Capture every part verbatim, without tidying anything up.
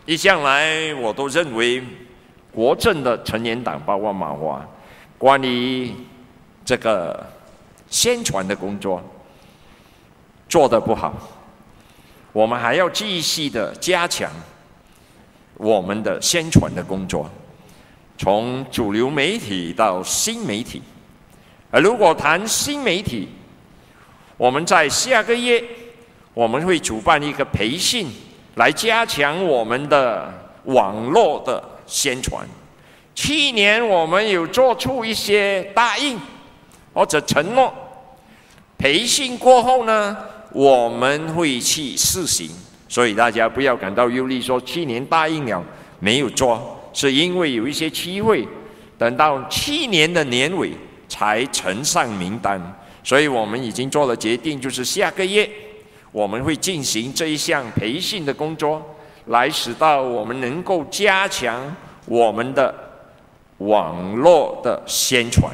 一向来我都认为国政的成年党包括马华，关于这个宣传的工作做得不好，我们还要继续的加强我们的宣传的工作，从主流媒体到新媒体。而如果谈新媒体，我们在下个月我们会主办一个培训，来加强我们的网络的宣传。去年我们有做出一些答应或者承诺，培训过后呢，我们会去试行。所以大家不要感到忧虑，说去年答应了没有做，是因为有一些机会等到去年的年尾才呈上名单。所以我们已经做了决定，就是下个月我们会进行这一项培训的工作，来使到我们能够加强我们的网络的宣传。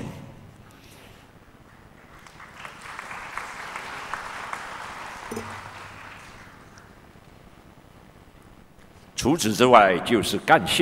除此之外就是干训。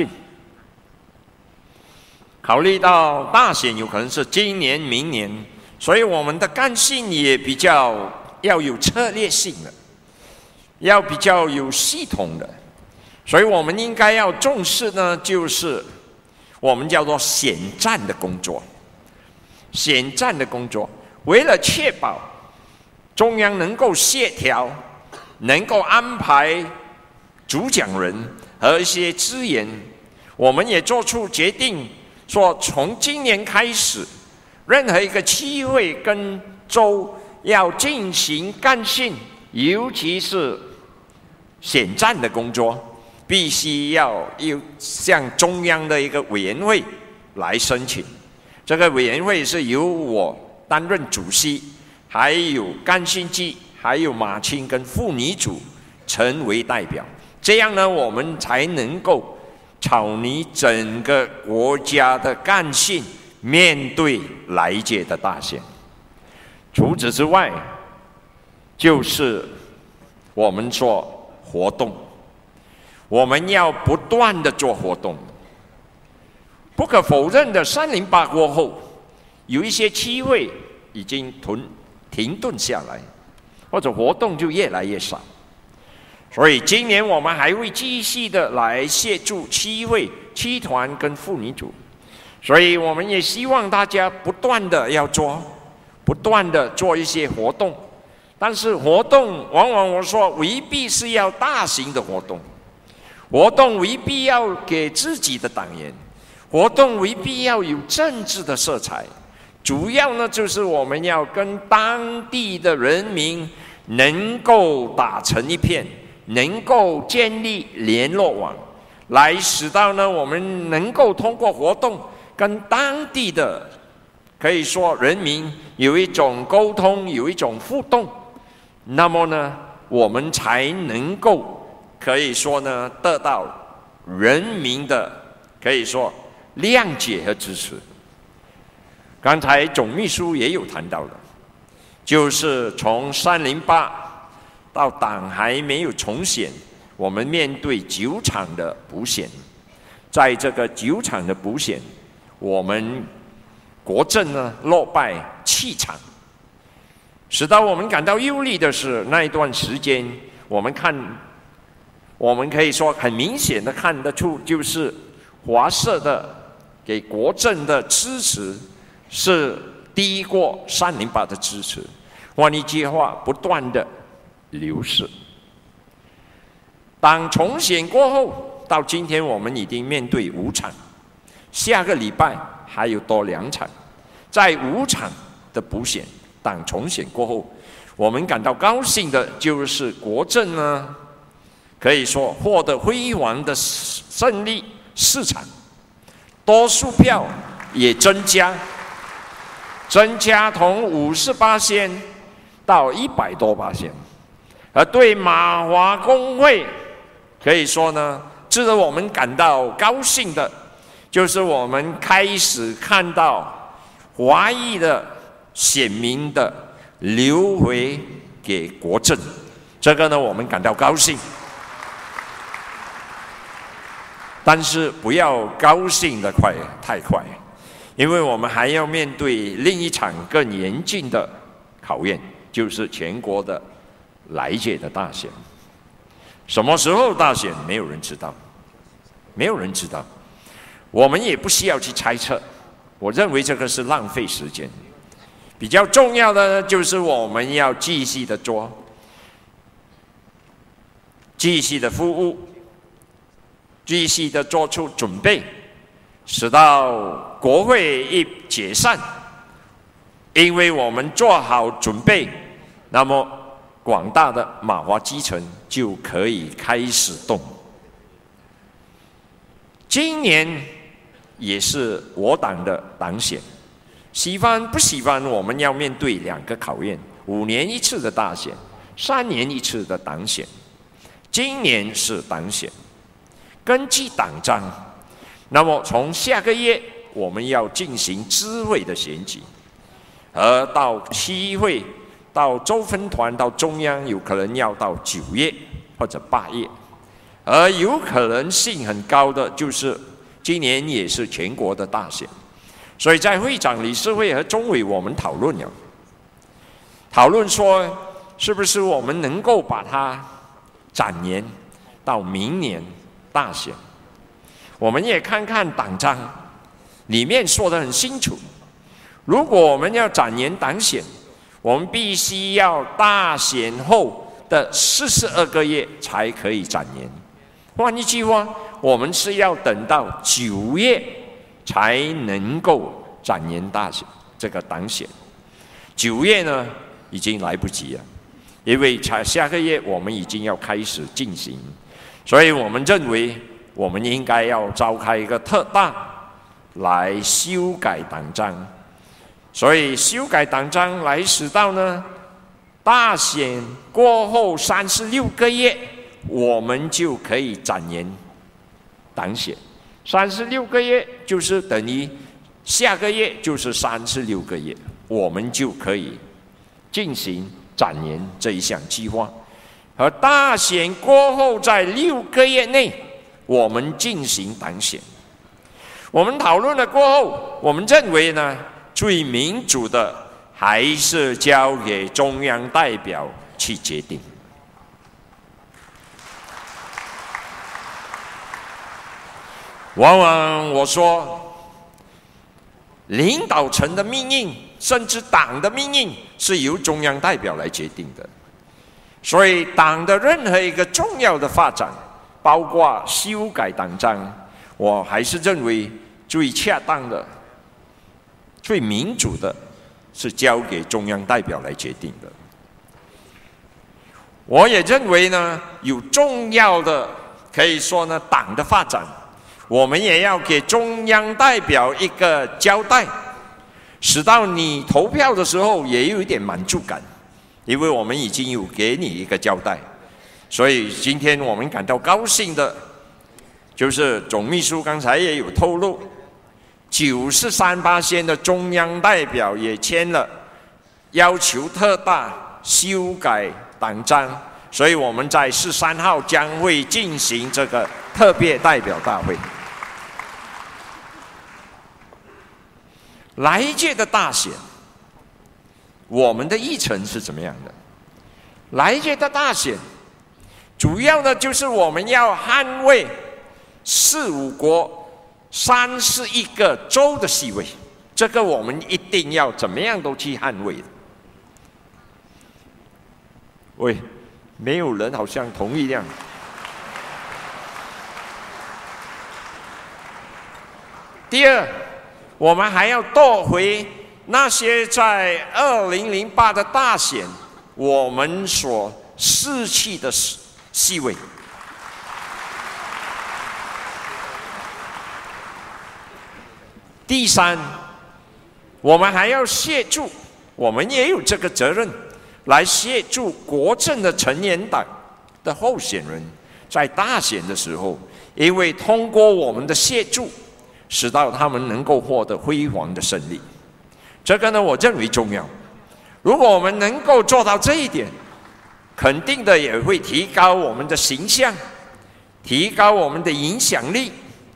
考虑到大选有可能是今年明年，所以我们的干训也比较要有策略性的，要比较有系统的。所以我们应该要重视呢，就是我们叫做选战的工作。选战的工作，为了确保中央能够协调，能够安排主讲人和一些资源，我们也做出决定，说从今年开始，任何一个区会跟州要进行干训，尤其是选战的工作，必须要有向中央的一个委员会来申请。这个委员会是由我担任主席，还有干训局，还有马青跟妇女组成为代表。这样呢，我们才能够草拟整个国家的干训，面对来届的大选。除此之外，就是我们说活动，我们要不断的做活动。不可否认的，三零八过后，有一些机会已经停停顿下来，或者活动就越来越少。所以今年我们还会继续的来协助区会、区团跟妇女组，所以我们也希望大家不断的要做，不断的做一些活动。但是活动往往我说未必是要大型的活动，活动未必要给自己的党员，活动未必要有政治的色彩，主要呢就是我们要跟当地的人民能够打成一片，能够建立联络网，来使到呢我们能够通过活动跟当地的可以说人民有一种沟通，有一种互动，那么呢我们才能够可以说呢得到人民的可以说谅解和支持。刚才总秘书也有谈到了，就是从三零八到党还没有重选，我们面对九场的补选，在这个九场的补选，我们国政呢落败七场，使到我们感到忧虑的是，那一段时间我们看，我们可以说很明显的看得出，就是华社的给国政的支持是低过三零八的支持，换一句话，不断的流失。当重选过后，到今天我们已经面对五场，下个礼拜还有多两场，在五场的补选，党重选过后，我们感到高兴的就是国政呢，可以说获得辉煌的胜利，四场，多数票也增加，增加从五十八仙到一百多八仙。而对马华工会可以说呢，值得我们感到高兴的，就是我们开始看到华裔的选民的流回给国政，这个呢我们感到高兴。 但是不要高兴得快太快，因为我们还要面对另一场更严峻的考验，就是全国的来届的大选。什么时候大选，没有人知道，没有人知道，我们也不需要去猜测。我认为这个是浪费时间。比较重要的就是我们要继续的做，继续的服务，继续的做出准备，直到国会一解散。因为我们做好准备，那么广大的马华基层就可以开始动。今年也是我党的党选，喜欢不喜欢，我们要面对两个考验：五年一次的大选，三年一次的党选。今年是党选，根据党章，那么从下个月我们要进行支会的选举，而到区会、到州分团、到中央，有可能要到九月或者八月，而有可能性很高的就是今年也是全国的大选。所以在会长、理事会和中委，我们讨论了，讨论说是不是我们能够把它展延到明年大选。我们也看看党章里面说得很清楚，如果我们要展延党选，我们必须要大选后的四十二个月才可以展延。换一句话，我们是要等到九月才能够展延大选这个党选。九月呢，已经来不及了，因为才下个月我们已经要开始进行，所以我们认为我们应该要召开一个特大来修改党章。所以修改党章来使到呢，大选过后三十六个月，我们就可以展延党选。三十六个月就是等于下个月就是三十六个月，我们就可以进行展延这一项计划。而大选过后，在六个月内，我们进行党选。我们讨论了过后，我们认为呢，最民主的还是交给中央代表去决定。往往我说，领导层的命运，甚至党的命运，是由中央代表来决定的。所以，党的任何一个重要的发展，包括修改党章，我还是认为最恰当的、最民主的，是交给中央代表来决定的。我也认为呢，有重要的，可以说呢，党的发展，我们也要给中央代表一个交代，使到你投票的时候也有一点满足感，因为我们已经有给你一个交代。所以今天我们感到高兴的，就是总秘书刚才也有透露，九十三巴仙的中央代表也签了要求特大修改党章，所以我们在十三号将会进行这个特别代表大会。来一届的大选，我们的议程是怎么样的？来一届的大选，主要的就是我们要捍卫四五国三十一个州的席位，这个我们一定要怎么样都去捍卫的。喂，没有人好像同意这样。第二，我们还要夺回那些在二零零八的大选我们所失去的席位。第三，我们还要协助，我们也有这个责任，来协助国政的成员党的候选人，在大选的时候，因为通过我们的协助，使到他们能够获得辉煌的胜利。这个呢，我认为重要。如果我们能够做到这一点，肯定的也会提高我们的形象，提高我们的影响力，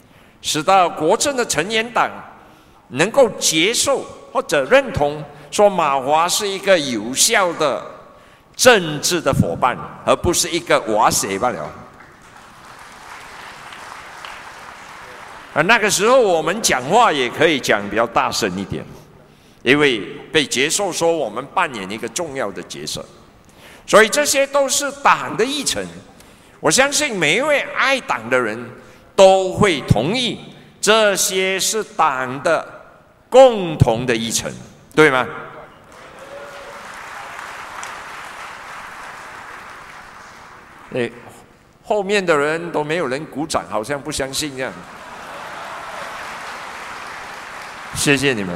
使到国政的成员党能够接受或者认同，说马华是一个有效的政治的伙伴，而不是一个瓦舍罢了。而那个时候，我们讲话也可以讲比较大声一点，因为被接受说我们扮演一个重要的角色，所以这些都是党的议程。我相信每一位爱党的人都会同意，这些是党的共同的议程，对吗？哎，后面的人都没有人鼓掌，好像不相信这样。谢谢你们。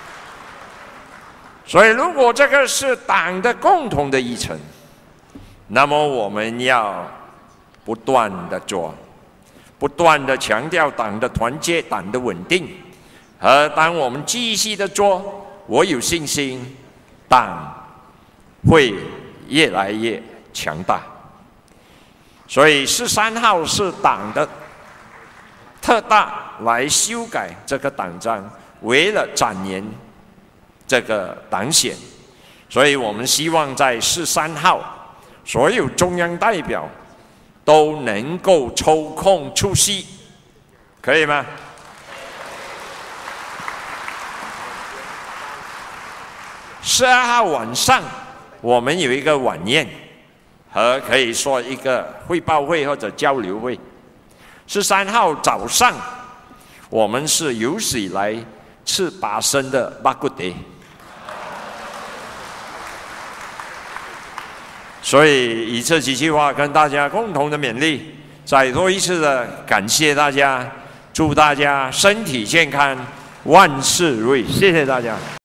所以，如果这个是党的共同的议程，那么我们要不断的做，不断的强调党的团结、党的稳定。而当我们继续的做，我有信心，党会越来越强大。所以十三号是党的特大来修改这个党章，为了展延这个党选，所以我们希望在十三号，所有中央代表都能够抽空出席，可以吗？十二号晚上，我们有一个晚宴，和可以说一个汇报会或者交流会。十三号早上，我们是有史以来吃八升的巴骨碟。所以以这几句话跟大家共同的勉励，再多一次的感谢大家，祝大家身体健康，万事如意，谢谢大家。